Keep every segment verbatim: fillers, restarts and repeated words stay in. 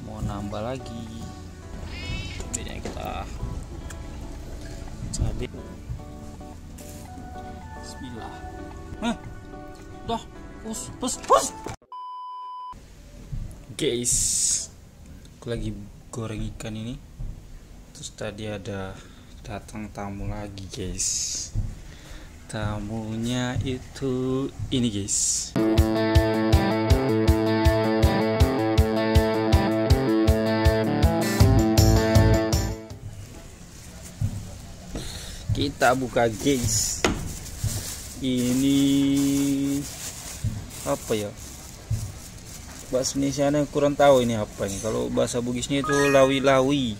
mau nambah lagi. Bedanya kita cabai. Bismillah. Hah? Dah, pus pus pus. Guys, aku lagi goreng ikan ini. Terus tadi ada datang tamu lagi, guys. Tamunya itu ini, guys. Kita buka, guys. Ini apa ya? Bahasa Indonesianya kurang tahu ini apa ini. Kalau bahasa Bugisnya itu lawi-lawi.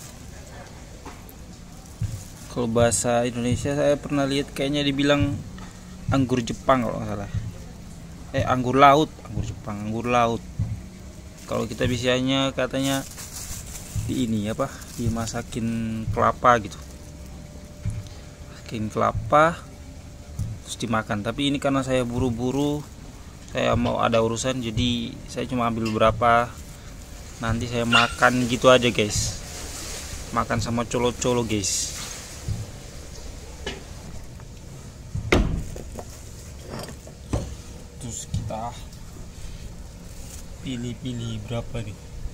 Kalau bahasa Indonesia saya pernah lihat kayaknya dibilang anggur Jepang kalau nggak salah. Eh anggur laut, anggur Jepang, anggur laut. Kalau kita biasanya katanya di ini apa? Dimasakin kelapa gitu. Masakin kelapa terus dimakan. Tapi ini karena saya buru-buru, saya mau ada urusan, jadi saya cuma ambil beberapa. Nanti saya makan gitu aja, guys. Makan sama colo-colo, guys. Terus kita pilih-pilih berapa nih?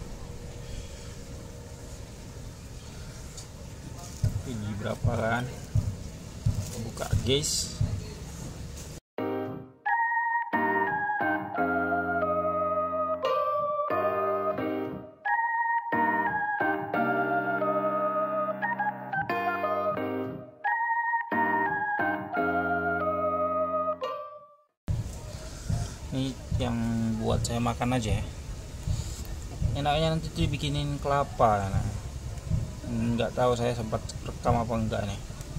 Pilih berapa kan? Buka, guys. Ini yang buat saya makan aja ya. Enaknya nanti tuh bikinin kelapa. Nah, nggak tahu saya sempat rekam apa enggak nih.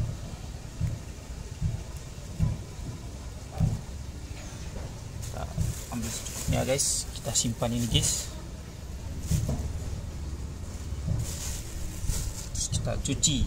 Kita ambil secukupnya, guys. Kita simpan ini, guys. Terus kita cuci.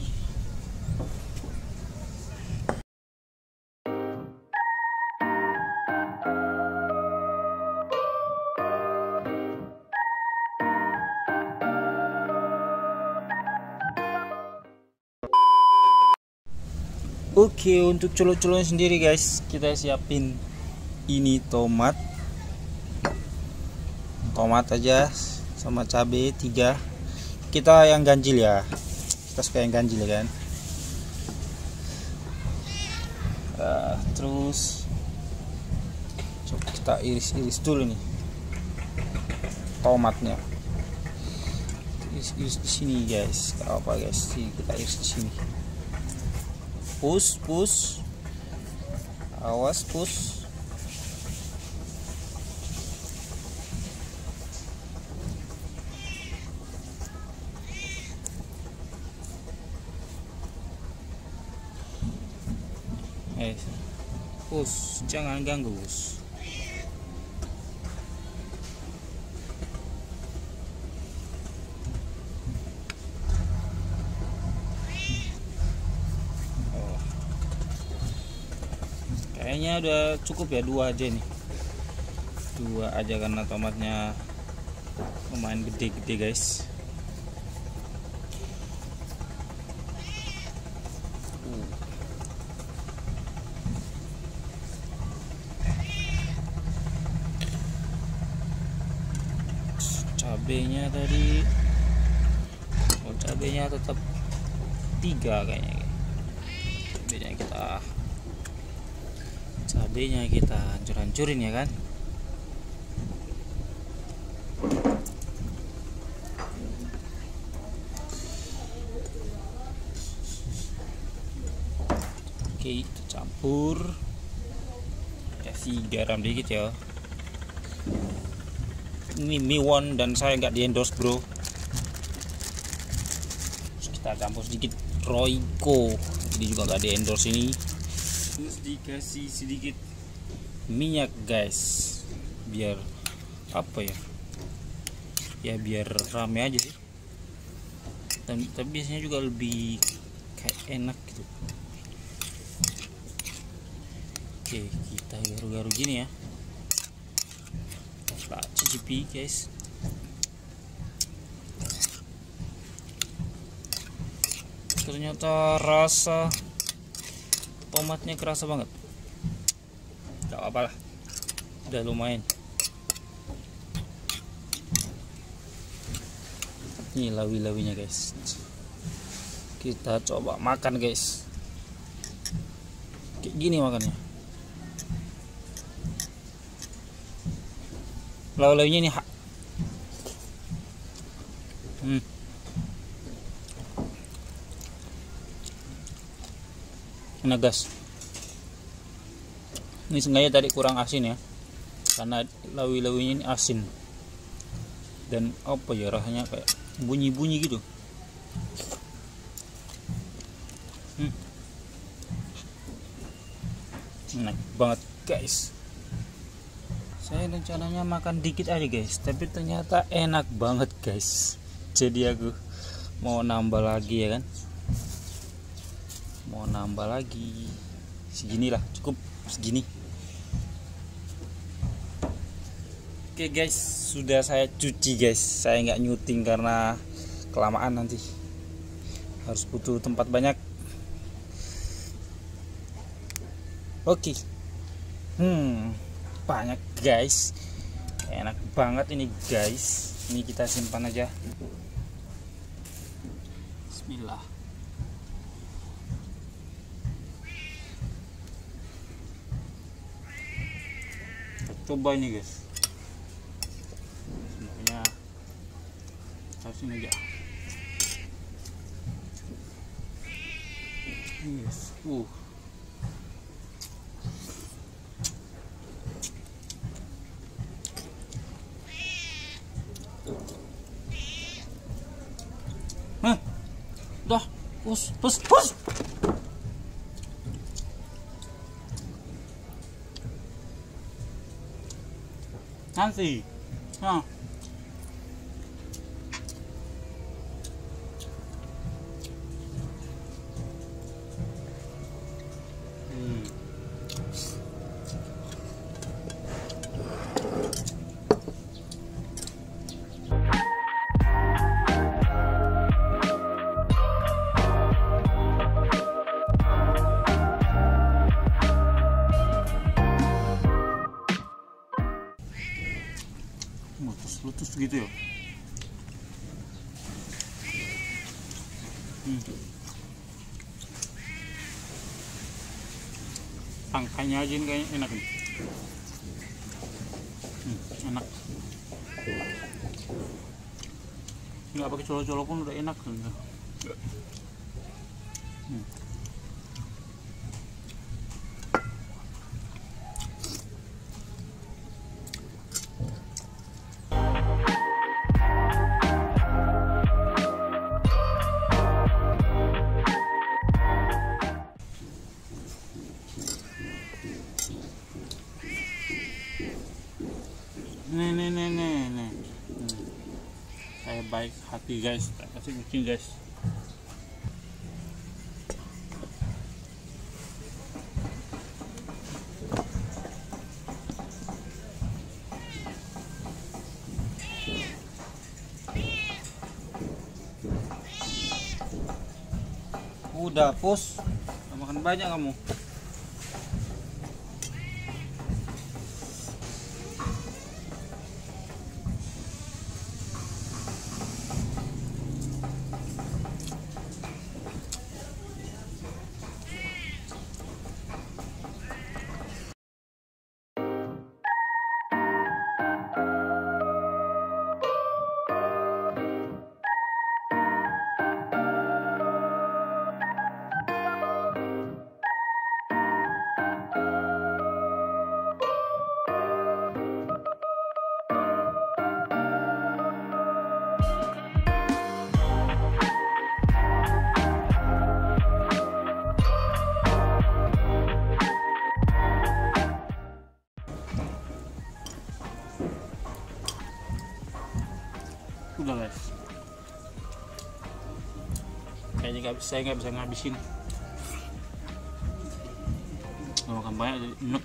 Oke, untuk colo-colonya sendiri, guys, kita siapin ini tomat, tomat aja sama cabai tiga. Kita yang ganjil ya, kita suka yang ganjil ya kan. Uh, terus coba kita iris-iris dulu nih tomatnya. Iris-iris di sini, guys. Gak apa, guys, kita iris di sini. Push, push, awas push. Eh, push, jangan ganggu, push. Kayaknya udah cukup ya, dua aja nih, dua aja karena tomatnya lumayan gede-gede, guys. uh. Cabenya tadi, oh cabenya tetap tiga kayaknya. Cabenya kita cabenya kita hancur-hancurin ya kan. Oke, kita campur. Kasih garam dikit ya. Ini Miwon dan saya nggak di endorse, bro. Terus kita campur sedikit Royco, ini juga nggak di endorse ini. Terus dikasih sedikit minyak, guys, biar apa ya, ya biar rame aja sih. Dan tapi biasanya juga lebih kayak enak gitu. Oke, kita garu-garu gini ya. Kita cicipi, guys. Ternyata rasa tomatnya kerasa banget. Gak apa-apa lah, udah lumayan. Ini lawi-lawinya guys, kita coba makan guys. Kayak gini makannya. Lawi-lawinya ini hak. Hmm. Enak guys. Ini sengaja tadi kurang asin ya, karena lawi-lawinya ini asin. Dan apa ya, rasanya kayak bunyi-bunyi gitu. Hmm. Enak banget guys. Saya rencananya makan dikit aja guys, tapi ternyata enak banget guys. Jadi aku mau nambah lagi ya kan. Mau nambah lagi. Seginilah, cukup segini. Oke guys, sudah saya cuci guys. Saya nggak nyuting karena kelamaan nanti. Harus butuh tempat banyak. Oke. Hmm, banyak guys. Enak banget ini guys. Ini kita simpan aja. Bismillah. Coba ini guys. Semuanya harus ini aja. Yes. Uh. Hah? Dah, pus, pus, pus. Nanti, nah. Hmm. Lutus gitu ya. Hmm. Angkanya aja ini kayaknya enak nih. Hmm, enak. Nggak pakai colo-colo pun udah enak kan. Hmm. Nih nih nih nih nih. Hmm. Saya baik hati guys, tak kasih kucing guys. Udah pus, makan banyak kamu. Udah guys, kayaknya nggak bisa, saya nggak bisa ngabisin. Kalau makan banyak jadi enek.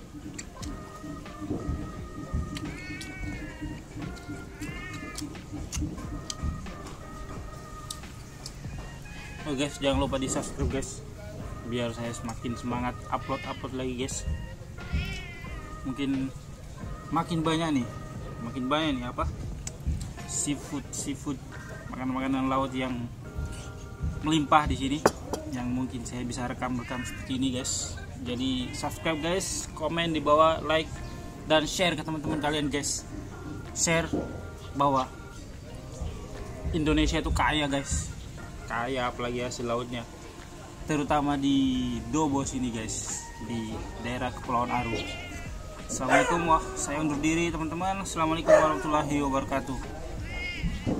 Oh guys, jangan lupa di subscribe guys, biar saya semakin semangat upload upload lagi guys. Mungkin makin banyak nih, makin banyak nih apa seafood seafood makanan-makanan laut yang melimpah di sini, yang mungkin saya bisa rekam-rekam seperti ini guys. Jadi subscribe guys, komen di bawah, like dan share ke teman-teman kalian guys. Share bahwa Indonesia itu kaya guys, kaya apalagi hasil lautnya, terutama di Dobos ini guys, di daerah Kepulauan Aru. Assalamualaikum, wah saya undur diri teman-teman. Assalamualaikum warahmatullahi wabarakatuh.